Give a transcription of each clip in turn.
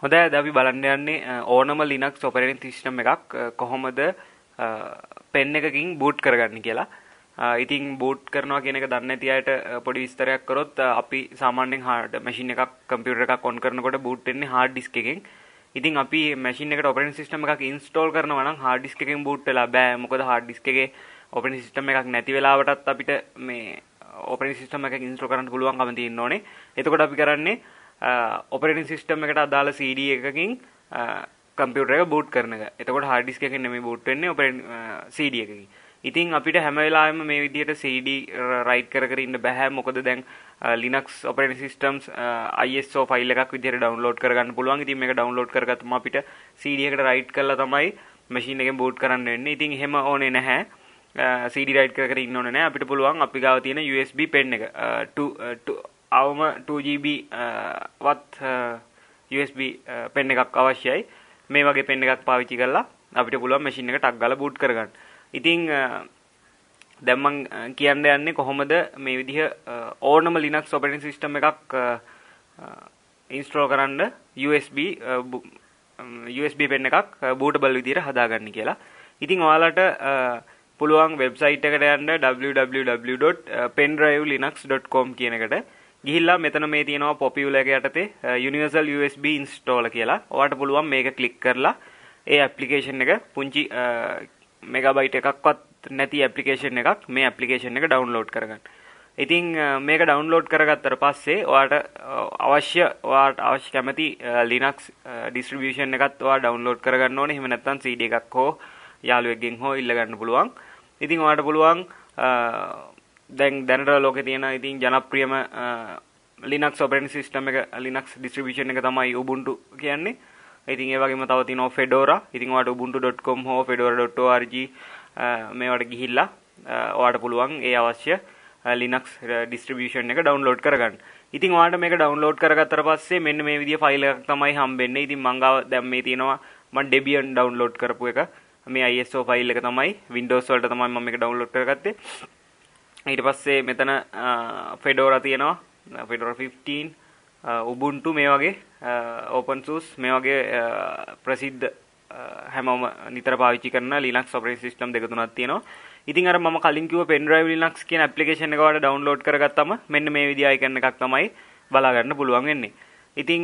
හොඳයි අද අපි බලන්න යන්නේ ඕනම Linux operating system එකක් කොහොමද pen එකකින් boot කරගන්නේ කියලා. ඉතින් boot කරනවා කියන එක දන්නේ නැති අයට පොඩි විස්තරයක් කරොත් අපි සාමාන්‍යයෙන් hard machine එකක් computer එකක් on කරනකොට boot වෙන්නේ hard disk එකෙන්. ඉතින් අපි machine එකට operating system එකක් install කරනවා නම් hard disk එකෙන් boot වෙලා බෑ. මොකද hard disk එකේ operating system එකක් නැති වෙලාවටත් අපිට මේ operating system එකක් install කරන්න පුළුවන්කම තියෙන්න ඕනේ. එතකොට අපි කරන්නේ operating system එකට අදාළ CD එකකින් computer එක boot කරන එක. එතකොට hard disk එකකින් නෙමෙයි boot වෙන්නේ operating CD එකකින්. ඉතින් අපිට හැම වෙලාවෙම මේ විදිහට CD write කර කර ඉන්න බෑ. මොකද දැන් Linux operating systems ISO file එකක් විදිහට download කරගන්න පුළුවන්. ඉතින් මේක download කරගත්තම අපිට CD එකට write කරලා තමයි machine එකෙන් boot කරන්න වෙන්නේ. ඉතින් එහෙම ඕනේ නැහැ. CD write කර කර ඉන්න ඕනේ නැහැ. අපිට පුළුවන් අපි ගාව තියෙන USB pen එක අවම 2GB වත් USB pen එකක් අවශ්‍යයි. මේ වගේ pen එකක් පාවිච්චි කරලා අපිට පුළුවන් machine එක ටක් ගාලා boot කරගන්න. ඉතින් දැන් මම කියන්න යන්නේ කොහොමද මේ විදිහ ඕනම Linux operating system එකක් install කරන්න USB pen එකක් bootable විදිහට හදාගන්න කියලා. ඉතින් ඔයාලට පුළුවන් website එකට යන්න www.pendrivelinux.com කියන එකට ගිහිල්ලා මෙතන මේ තියෙනවා Popular එක යටතේ Universal USB installer කියලා. ඔයාලට පුළුවන් මේක ක්ලික් කරලා ඒ application එක පුංචි megabyte එකක්වත් නැති application එකක් මේ application එක download කරගන්න. ඉතින් මේක download කරගත්තට පස්සේ ඔයාලට අවශ්‍ය කැමති Linux distribution එකත් ඔයාලා download කරගන්න ඕනේ. එහෙම නැත්නම් CD එකක් හෝ යාළුවෙක්ගෙන් හෝ ඉල්ල ගන්න පුළුවන්. ඉතින් ඔයාලට පුළුවන් දැන් දැනට ලෝකේ තියෙන ඉතින් ජනප්‍රියම Linux operating system එක Linux distribution එක තමයි Ubuntu කියන්නේ. ඉතින් ඒ වගේම තව තියෙනවා Fedora. ඉතින් ඔයාලට ubuntu.com හෝ fedora.org මේවට ගිහිල්ලා ඔයාලට පුළුවන් ඒ අවශ්‍ය Linux distribution එක download කරගන්න. ඉතින් ඔයාලට මේක download කරගත්තට පස්සේ මෙන්න මේ විදිය ෆයිල් එකක් තමයි හම්බෙන්නේ. ඉතින් මම ගාව දැන් මේ තියෙනවා මම Debian download කරපු එක. මේ ISO ෆයිල් එක තමයි Windows වලට තමයි මම මේක download කරගත්තේ. ඊට පස්සේ මෙතන Fedora තියෙනවා. Fedora 15 Ubuntu මේ වගේ open source මේ වගේ ප්‍රසිද්ධ හැමෝම නිතර පාවිච්චි කරන Linux operating system දෙක තුනක් තියෙනවා. ඉතින් අර මම කලින් කිව්ව pendrive Linux කියන application එක වල download කරගත්තම මෙන්න මේ විදිහ icon එකක් තමයි බලා ගන්න පුළුවන් වෙන්නේ. ඉතින්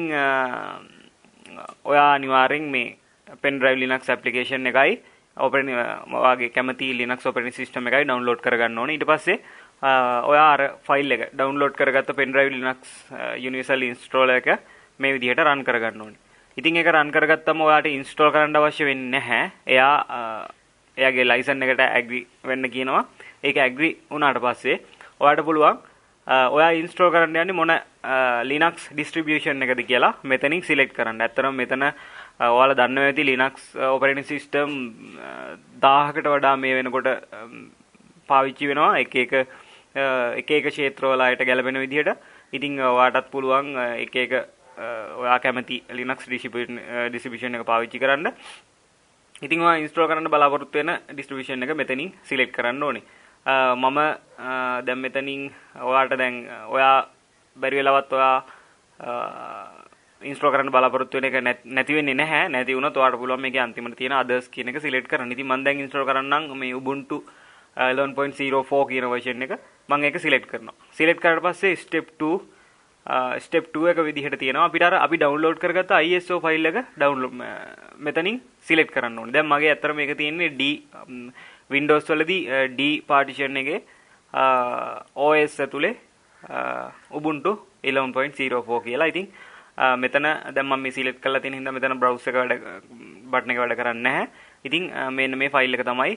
ඔයා අනිවාර්යෙන් මේ pendrive Linux application එකයි operating වාගේ කැමති Linux operating system එකයි download කරගන්න ඕනේ. ඊට පස්සේ ඔයා අර ෆයිල් එක download කරගත්ත pendrive Linux universal installer එක මේ විදිහට run කරගන්න ඕනේ. ඉතින් ඒක run කරගත්තම ඔයාට install කරන්න අවශ්‍ය වෙන්නේ නැහැ. එයාගේ license එකට agree වෙන්න කියනවා. ඒක agree වුණාට පස්සේ ඔයාට පුළුවන් ඔයා install කරන්න යන්නේ මොන Linux distribution එකද කියලා මෙතනින් select කරන්න. ඇත්තටම මෙතන ඔයාලා දන්නවා ඇති Linux operating system 1000කට වඩා මේ වෙනකොට පාවිච්චි වෙනවා එක එක ක්ෂේත්‍රවල අයට ගැලපෙන විදිහට. ඉතින් ඔයාටත් පුළුවන් එක එක ඔයා කැමති Linux distribution එක පාවිච්චි කරන්න. ඉතින් ඔයා install කරන්න බලාපොරොත්තු වෙන distribution එක මෙතනින් select කරන්න ඕනේ. මම දැන් මෙතනින් ඔයාට දැන් ඔයා බැරි වෙලාවත් ඔයා install කරන්න බලාපොරොත්තු වෙන එක නැති වෙන්නේ නැහැ. නැති වුණොත් ඔයාට පුළුවන් මේකේ අන්තිමට තියෙන others කියන එක select කරන්න. ඉතින් මම දැන් install කරන්නම් මේ Ubuntu 11.04 කියන version එක. මම ඒක select කරනවා. select කරාට පස්සේ step 2 එක විදිහට තියෙනවා. අපිට අර අපි download කරගත්ත ISO file එක download මෙතනින් select කරන්න ඕනේ. දැන් මගේ අතර මේක තියෙන්නේ D Windows වලදී D partition එකේ OS ඇතුලේ Ubuntu 11.04 කියලා. ඉතින් මෙතන දැන් මම මේ select කරලා තියෙන හින්දා මෙතන browse එක බටන් එක වැඩ කරන්නේ නැහැ. ඉතින් මෙන්න මේ ෆයිල් එක තමයි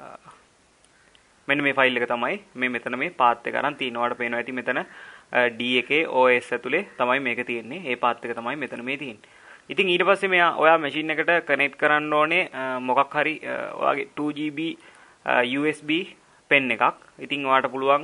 මේ මෙතන මේ path එක අරන් තියෙනවා. ඔයාලට පේනවා ඇති මෙතන D එකේ OS ඇතුලේ තමයි මේක තියෙන්නේ. ඒ path එක තමයි මෙතන මේ තියෙන්නේ. ඉතින් ඊට පස්සේ ඔයා machine එකට connect කරන්න ඕනේ මොකක් හරි ඔයාගේ 2GB USB pen එකක්. ඉතින් ඔයාට පුළුවන්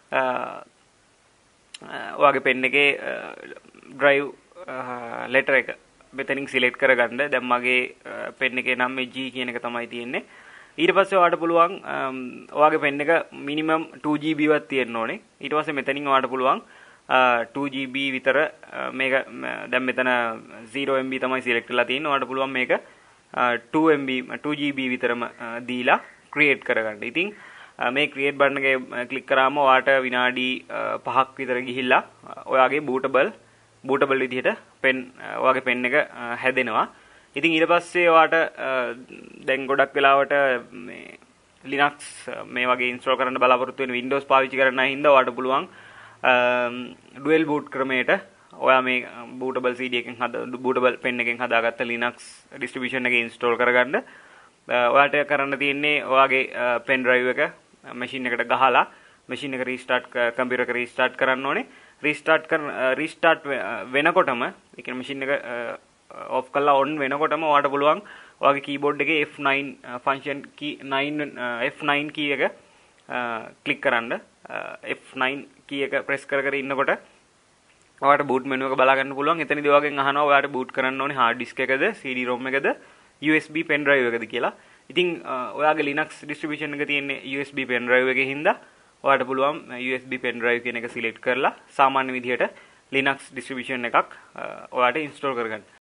ඔයාගේ pen එකේ drive letter එක මෙතනින් select කරගන්න. දැන් මගේ pen එකේ නම් මේ G කියන එක තමයි තියෙන්නේ. ඊට පස්සේ ඔයාට පුළුවන් ඔයාගේ pen එක minimum 2GB වත් තියෙන්න ඕනේ. ඊට පස්සේ මෙතනින් ඔයාට පුළුවන් 2GB විතර මේක දැන් මෙතන 0MB තමයි සිලෙක්ට් කරලා තියෙන්නේ. ඔයාලට පුළුවන් මේක 2GB විතරම දීලා ක්‍රියේට් කරගන්න. ඉතින් මේ ක්‍රියේට් බටන් එකේ ක්ලික් කරාම ඔයාට විනාඩි 5ක් විතර ගිහිල්ලා ඔයාගේ බූටබල් විදිහට ඔයාගේ පෙන් එක හැදෙනවා. ඉතින් ඊට පස්සේ ඔයාට දැන් ගොඩක් වෙලාවට මේ Linux මේ වගේ ඉන්ස්ටෝල් කරන්න බලාපොරොත්තු වෙන Windows පාවිච්චි කරන අය හින්දා ඔයාට පුළුවන් ඩුවල් බූට් ක්‍රමයට ඔයා මේ බූටබල් CD එකෙන් බූටබල් පෙන් එකෙන් හදාගත්ත Linux distribution එක ඉන්ස්ටෝල් කරගන්න. ඔයාට කරන්න තියෙන්නේ ඔයාගේ පෙන් ඩ්‍රයිව් එක මැෂින් එකට ගහලා මැෂින් එක කම්පියුටර් එක රීස්ටාර්ට් කරන්න ඕනේ. රීස්ටාර්ට් වෙනකොටම ඒ කියන්නේ මැෂින් එක ඔෆ් කරලා ඔන් වෙනකොටම ඔයාට පුළුවන් ඔයාගේ කීබෝඩ් එකේ F9 කී එක ක්ලික් කරන්න. F9 කී එක ප්‍රෙස් කර ඉන්නකොට ඔයාට බූට් මෙනු එක බලා ගන්න පුළුවන්. එතනදී ඔයාගෙන් අහනවා ඔයාට බූට් කරන්න ඕනේ hard disk එකද, CD-ROM එකද, USB pen drive එකද කියලා. ඉතින් ඔයාගේ Linux distribution එක තියෙන්නේ USB pen drive එකේ හින්දා ඔයාට පුළුවන් USB pen drive කියන එක select කරලා සාමාන්‍ය විදිහට Linux distribution එකක් ඔයාට install කරගන්න.